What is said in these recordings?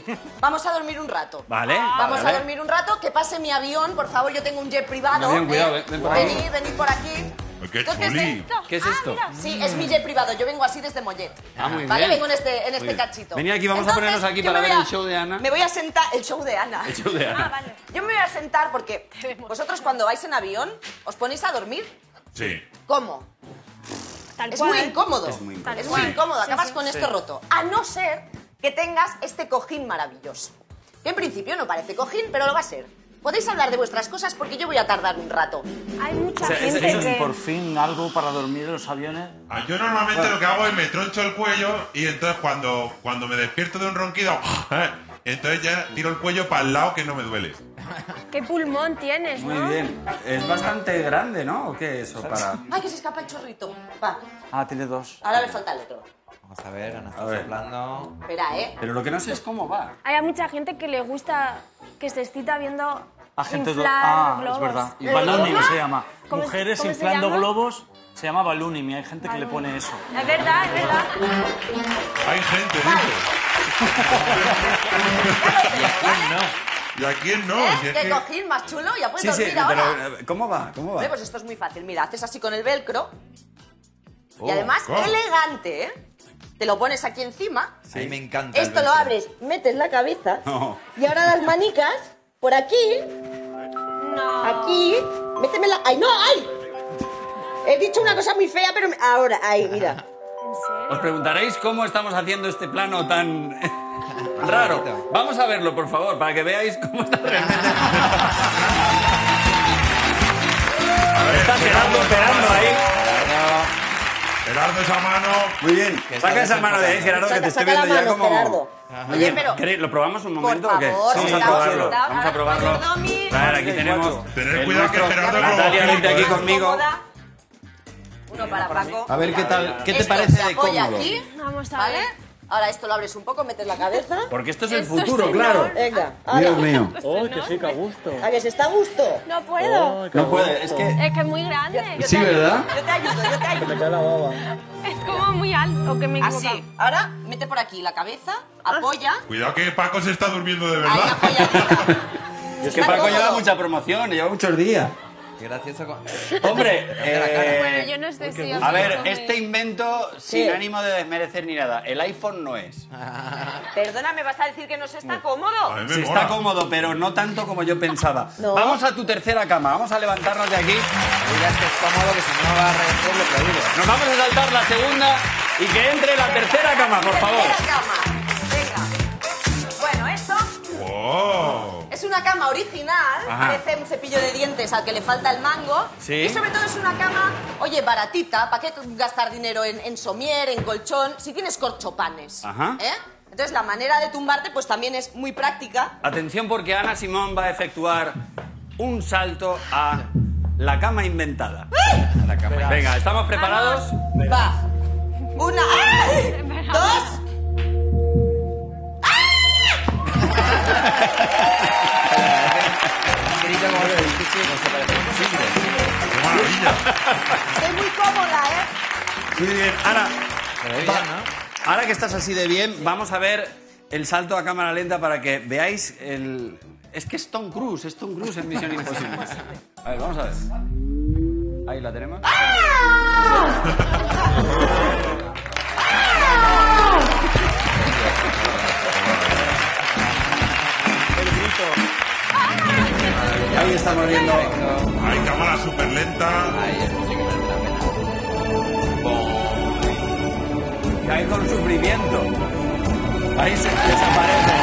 Vamos a dormir un rato. Vale. Vamos a dormir un rato, que pase mi avión, por favor, yo tengo un jet privado. Avión, cuidado, ven por aquí. Venid por aquí. ¡Qué Entonces, chuli! ¿Qué es esto? Sí, es mi jet privado, yo vengo así desde Mollet. Muy ¿Vale? bien. Vengo en este cachito. Venid aquí, vamos a ponernos aquí yo para me ver voy el show de Ana. Me voy a sentar... El show de Ana. El show de Ana. Vale. Yo me voy a sentar porque vosotros cuando vais en avión, ¿os ponéis a dormir? Sí. ¿Cómo? Tal Es cual. muy incómodo. Es muy incómodo. Es muy incómodo, Sí, acabas sí. con esto roto. A no ser que tengas este cojín maravilloso. Que en principio no parece cojín, pero lo va a ser. Podéis hablar de vuestras cosas porque yo voy a tardar un rato. Hay mucha O sea, gente eso es que... Por fin algo para dormir en los aviones. Yo normalmente lo que hago es me troncho el cuello y entonces cuando me despierto de un ronquido, entonces ya tiro el cuello para el lado que no me duele. ¿Qué pulmón tienes, Muy no? bien. Es bastante grande, ¿no? ¿O qué es eso para...? ¡Ay, que se escapa el chorrito! Va, Ah, tiene dos. ahora le falta el otro. Vamos a ver, Ana A está ver. soplando. Espera, ¿eh? Pero lo que no sé es cómo va. Hay a mucha gente que le gusta, que se excita viendo Agentes inflar globos. es verdad. Y ¿Eh? ballooning ¿Cómo? se llama. ¿Cómo- Mujeres cómo se inflando llama? globos se llama ballooning y hay gente que le pone eso. Es verdad, es verdad. Hay gente, dice. ¿Y a quién no? Si es ¿Qué que- cojín más chulo? Ya puedes Sí, sí, dormir ahora. pero ¿cómo va? ¿Cómo va? Hombre, pues esto es muy fácil. Mira, haces así con el velcro. Oh, Y además, ¿cómo? elegante, ¿eh? Te lo pones aquí encima. A mí me encanta. el Esto lo velcro. abres, metes la cabeza. No. Y ahora las manicas, por aquí, No. aquí. Métemela. ¡Ay, no! ¡Ay! He dicho una cosa muy fea, pero... Ahora, ahí, mira. ¿En serio? Os preguntaréis cómo estamos haciendo este plano tan raro. Vamos a verlo, por favor, para que veáis cómo está realmente. Está Gerardo esperando ahí. Gerardo, esa mano. Muy bien. Saca esa mano de ahí, Gerardo, que te estoy Saca la viendo ya mano, como... Gerardo. Muy Oye, bien. pero... ¿Queréis- ¿Lo probamos un Por momento o qué? favor, Vamos a sentaos, probarlo. sentaos. Vamos a Ahora, probarlo. mayordomi. A ver, aquí tenemos... Tener el cuidado que nuestro. Gerardo Natalia, luego- vente aquí conmigo. Cómoda. Uno para Paco. A ver qué tal, qué te Esto parece se de apoya cómodo. aquí, Vamos a ¿vale? ver. Ahora esto lo abres un poco, metes la cabeza. Porque esto es el Esto, futuro, señor. claro. Venga, ahora. Dios mío. ¡Oh, que sí, que a gusto! ¿A que se está a gusto? No puedo. No puede, es que... Es que es muy grande. Sí, ¿verdad? Yo te ayudo, yo te ayudo. cae la baba. Es como muy alto, que me he equivocado. Así. Ahora, mete por aquí la cabeza, apoya. Cuidado que Paco se está durmiendo de Ahí verdad. apoya. Es que Paco lleva mucha promoción, lleva muchos días. Qué gracioso. Hombre, Bueno, yo no sé si... os a ver, gusta este invento, sin ánimo de desmerecer ni nada, el iPhone no es. Perdona, ¿me vas a decir que no se está cómodo? A mí me Sí, mola. está cómodo, pero no tanto como yo pensaba. No. Vamos a tu tercera cama, vamos a levantarnos de aquí. Digas que es cómodo, que si no va a reventar lo que digo. Nos vamos a saltar la segunda y que entre la tercera cama, por favor. Tercera cama. Venga. Bueno, esto ¡Wow! es una cama original. Ajá. Parece un cepillo de dientes al que le falta el mango. Sí. Y sobre todo es una cama, oye, baratita. ¿Para qué gastar dinero en somier, en colchón, si tienes corchopanes? Ajá. ¿Eh? Entonces la manera de tumbarte pues también es muy práctica. Atención porque Ana Simón va a efectuar un salto a la cama inventada. A la cama. Venga, ¿estamos preparados? Va. Una. ¡Ay! Dos. Grito como lo difícil, no se parece imposible. ¡Qué maravilla! Estoy muy cómoda, ¿eh? Muy bien, Ana. Pero bien, ¿no? Ahora que estás así de bien, vamos a ver el salto a cámara lenta para que veáis el... Es que es Tom Cruise en Misión Imposible. A ver, vamos a ver. Ahí la tenemos. Ahí estamos viendo. Hay cámara súper lenta. Ahí, esto sí que merece la pena. Cae con sufrimiento. Ahí se desaparece.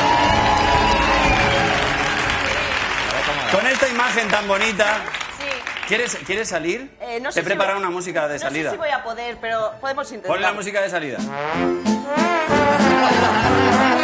Con esta imagen tan bonita, Sí. ¿quieres salir? No sé Te he si preparado voy- una música de salida. No sé si voy a poder, pero podemos intentar. Pon la música de salida.